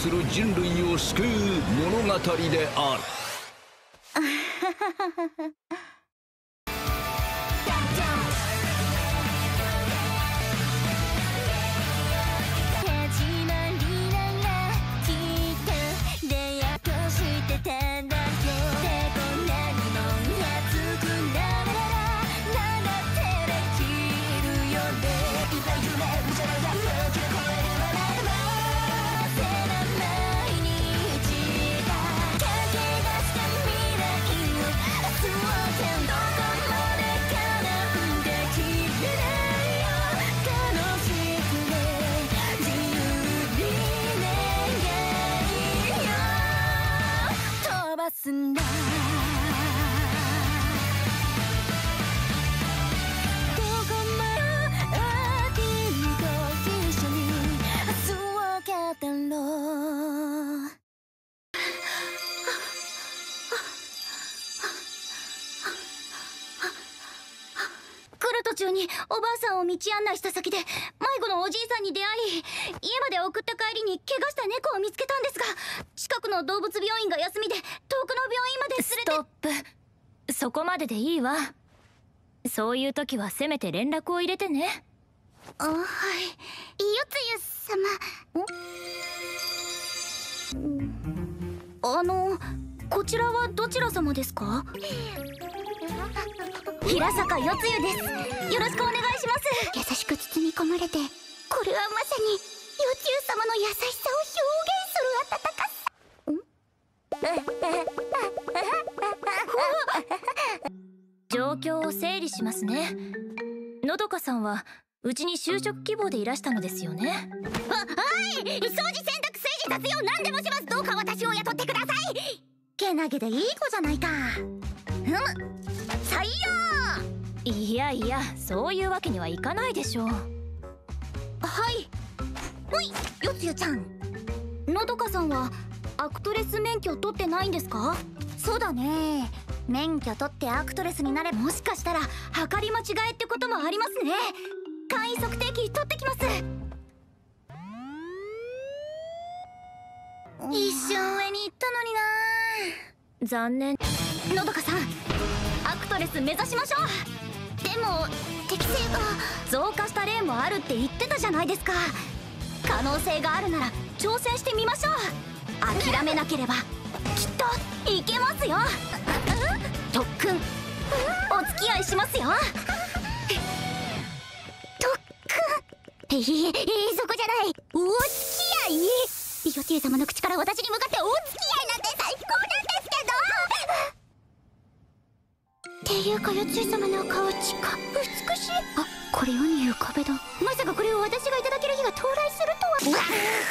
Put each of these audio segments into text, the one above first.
する人類を救う物語である。 途中におばあさんを道案内した先で迷子のおじいさんに出会い、家まで送った帰りに怪我した猫を見つけたんですが、近くの動物病院が休みで遠くの病院まで連れて。 ストップ。そこまででいいわ。そういう時はせめて連絡を入れてね。 はい。よつゆ様。こちらはどちら様ですか？平坂よつゆです。よろしくお願いします。優しく包み込まれて、これはまさによつゆ様の優しさを表現する温かさ。 状況を整理しますね。のどかさんはうちに就職希望でいらしたのですよね。 はい、掃除、洗濯、炊事、雑用、何でもします。どうか私を雇ってください。けなげでいい子じゃないか。採用。 いやいや、そういうわけにはいかないでしょう。 はい。ほい、よつゆちゃん。のどかさんはアクトレス免許取ってないんですか？そうだね。免許取ってアクトレスになれば、もしかしたら測り間違えってこともありますね。簡易測定器取ってきます。一瞬上に行ったのにな。 残念。 のどかさん、アクトレス目指しましょう。でも適性が増加した例もあるって言ってたじゃないですか。可能性があるなら挑戦してみましょう。諦めなければきっといけますよ。特訓お付き合いしますよ。特訓、そこじゃない、お付き合い。よつゆ様の口から私に向かってお付き合いなんて最高なんですけど。っていうかよつゆ様のお顔美しい。あ、これ世に言う壁だ。まさかこれを私がいただける日が到来するとは。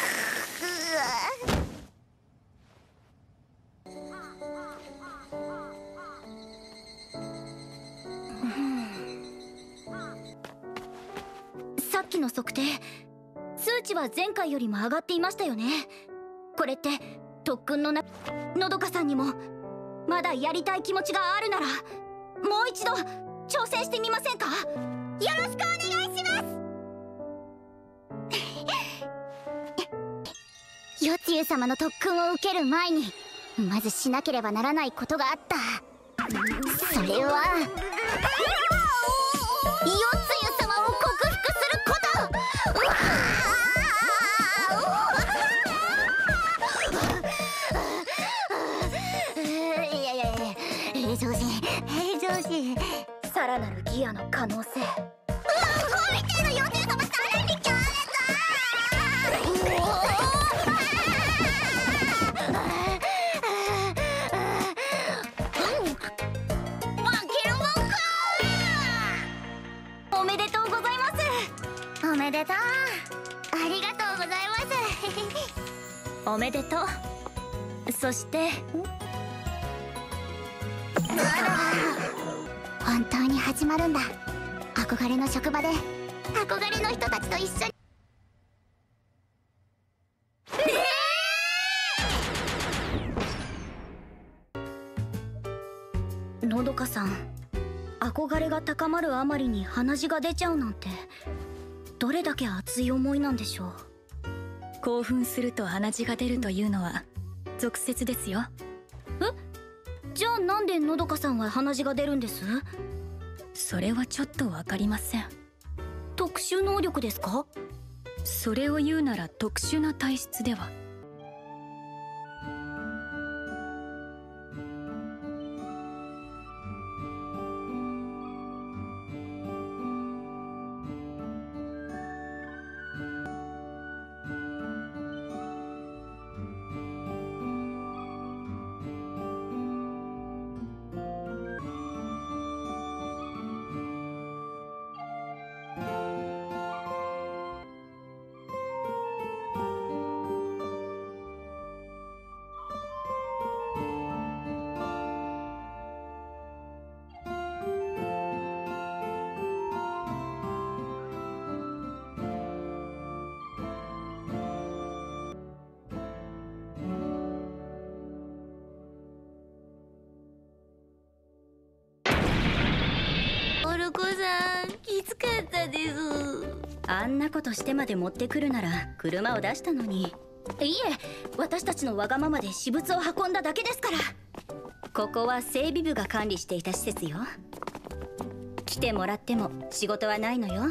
さっきの測定、数値は前回よりも上がっていましたよね。これって特訓ののどかさんにもまだやりたい気持ちがあるなら、もう一度挑戦してみませんか？よろしくお願いしますよつゆ様の特訓を受ける前にまずしなければならないことがあった。それはよつゆ様を克服すること。平常心。さらなるギアの可能性。褒めてるよつゆ様、さらに強烈。おめでとうございます。おめでとう。ありがとうございます。 おめでとう。そして本当に始まるんだ。憧れの職場で憧れの人たちと一緒に。のどかさん、憧れが高まるあまりに鼻血が出ちゃうなんて、どれだけ熱い思いなんでしょう。 興奮すると鼻血が出るというのは俗説ですよ。 じゃあなんでのどかさんは鼻血が出るんです？ それはちょっとわかりません。 特殊能力ですか？ それを言うなら特殊な体質では。 オルコさん、きつかったです。あんなことしてまで持ってくるなら車を出したのに。いえ、私たちのわがままで私物を運んだだけですから。ここは整備部が管理していた施設よ。来てもらっても仕事はないのよ。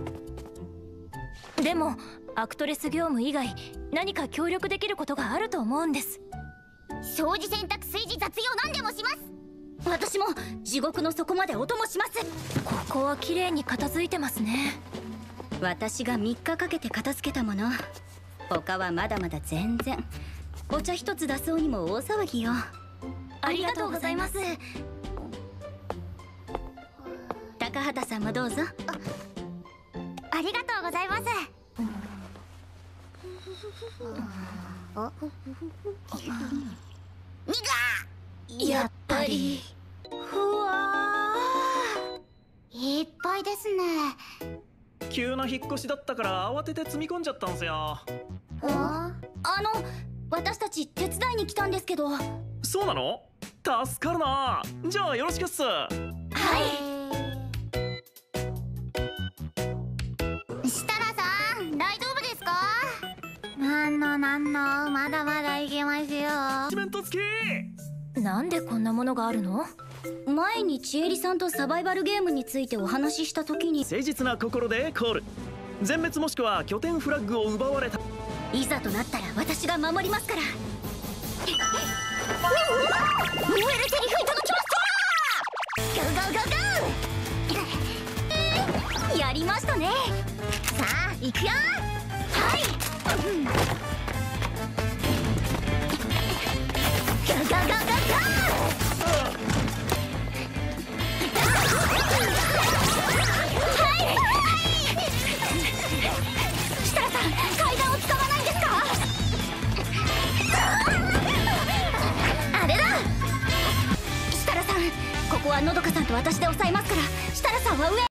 でもアクトレス業務以外何か協力できることがあると思うんです。 掃除、洗濯、炊事、雑用何でもします。私も地獄の底までお供します。 ここは綺麗に片付いてますね。 私が3日かけて片付けたもの。他はまだまだ全然。お茶一つ出そうにも大騒ぎよ。 ありがとうございます。 高畑さんもどうぞ。ありがとうございます。 やっぱりふわー、いっぱいですね。 急な引っ越しだったから慌てて積み込んじゃったんすよ。 私たち手伝いに来たんですけど。 そうなの？助かるな。じゃあよろしくっす。 はい。設楽さん、大丈夫ですか？なんのまだまだいけますよ。 チメント付き。 なんでこんなものがあるの？ 前にちえりさんとサバイバルゲームについてお話しした時に。 誠実な心でコール。全滅もしくは拠点フラッグを奪われた。 いざとなったら私が守りますから。燃えるセリフいただきました。ゴーゴーゴーゴー。やりましたね。さあ行くよ。はい。ゴーゴーゴーゴーゴー。設楽さん、階段を使わないんですか？あれだ。設楽さん、ここはのどかさんと私で抑えますから、設楽さんは上へ。